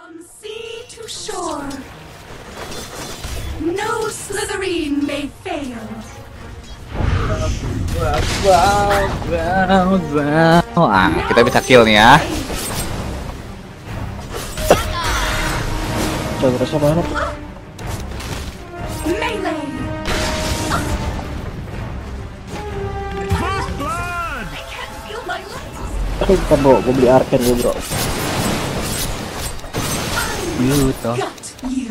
From sea to shore, no Slytherin may fail. Kita bisa kill nih ya. Coba mana? Melee. I can't feel my legs. Bukan bro, gue beli arcane gue bro. Gitu. Got you.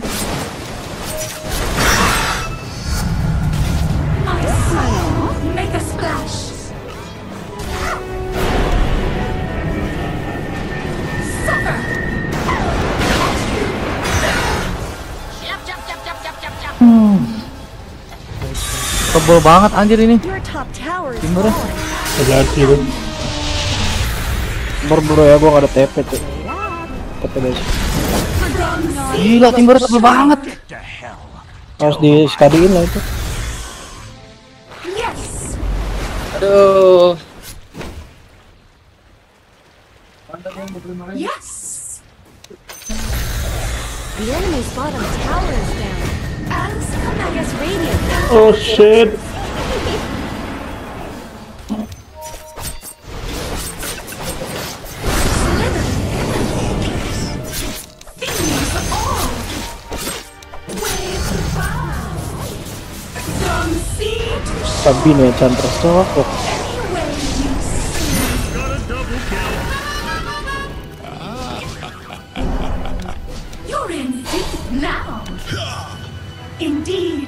My smile, make a splash. Suffer. Tebel banget anjir ini. Your top tower is Timbernya. falling. Ada tuh. Bro ya, gue gak ada TP tuh. TP guys. Gila, timber tebel banget. Harus di skadiin lah itu. Yes. Aduh. Yes. The enemy's bottom tower is down. As I guess Radiant. Oh shit. Sabi nih, Chandra Sokok. You're in deep now. Indeed.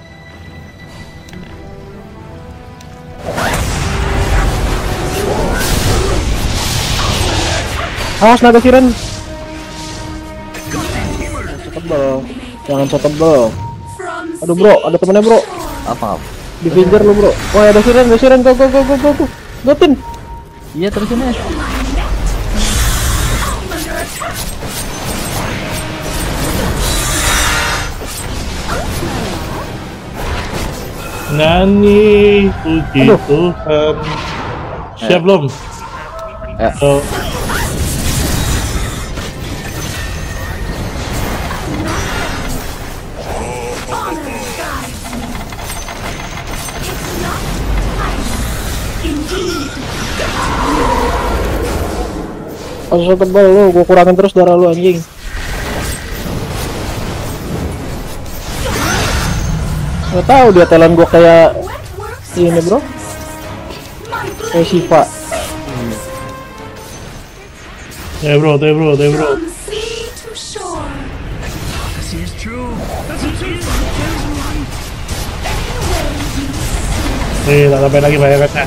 Awas naga siren. Tebel. Jangan so tebel. Aduh bro, ada temennya bro. Apa? Di finger lu bro. Oh ada siren, go. Gotin. Iya terusin aja. Nani, puji Tuhan. Siap belum? Ya. Oh. Awas tebel lu, gua kurangin terus darah lu anjing. Nggak tahu dia talent gua kayak ini bro. Kayak Shiva. Bro. From sea to shore. Tak sampai lagi bayangannya.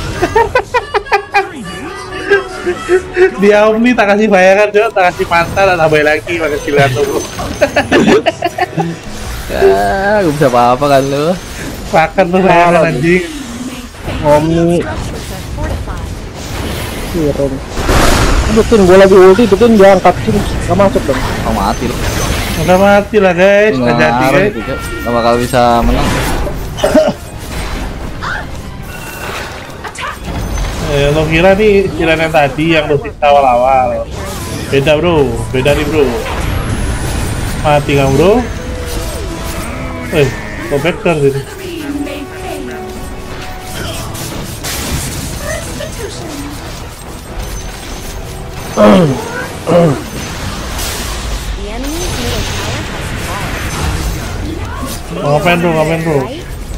Dia Omni tak kasih bayangan, tak kasih mata, tak tambah lagi pakai silat tuh. Ya, gak bisa apa-apa kan lu. Makan tuh bayangan anjing. Omni Structures are fortified. siren. Betul, gua lagi ulti, betul dia angkat sini, nggak masuk dong. Oh, mati lu. Udah mati lah guys, nggak jadi Ngaruh guys. gitu, Cok. Gak bakal bisa menang. Lo kira nih silat yang tadi yang lo sisa awal-awal. Beda bro, beda nih bro. Mati kamu bro. Kok vector sini? Slytherin may fail. Restitution. The enemy's middle tower has fallen. Ngapain bro, Right?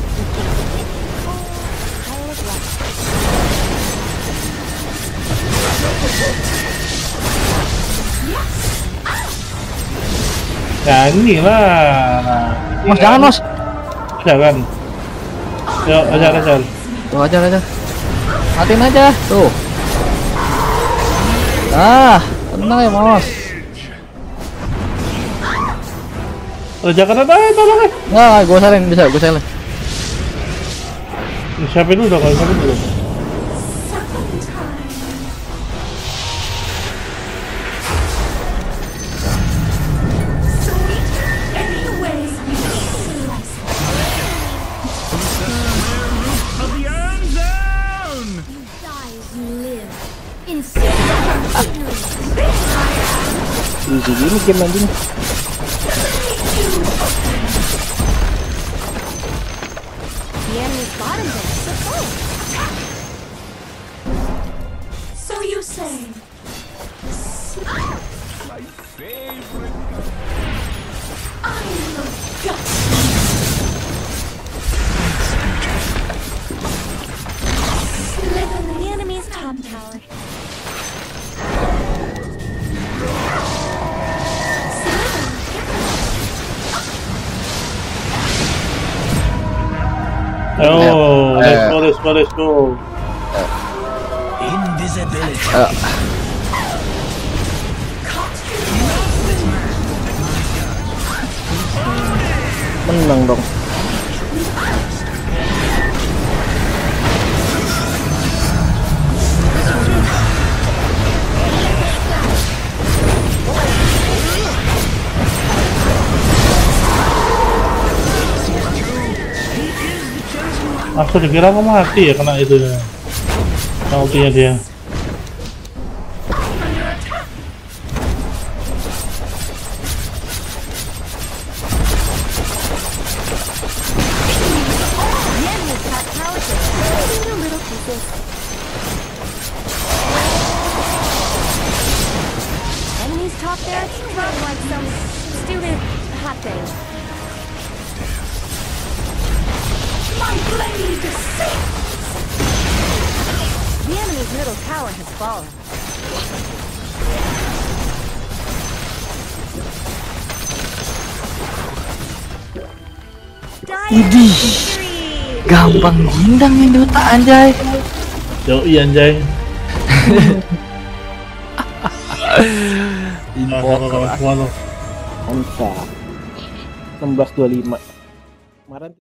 Ya ini lah. Mas jangan mas. Jangan. Yuk, ajar. Tuh aja. Matiin aja. Tuh. Ah, tenang ya mas. Jangan ada, tolong ya. Nah, gue salin bisa, gue salin. Siapin dulu dong, siapin dulu. Easy gini game anjing. The enemy's bottom barracks are full. So you say. I love guts. The enemy's top tower. Oh, let's go. Menang dong. Aku dikira aku mati ya kena itu. Kena ultinya dia. The enemy's top tower is split into little pieces. Enemy's top barracks run like some stupid hot thing. My blade sinks. The enemy's middle tower has fallen. Idih, Victory! gampang gindang main Dota anjay. Yoi anjay. Mantap. 16-25. Kemarin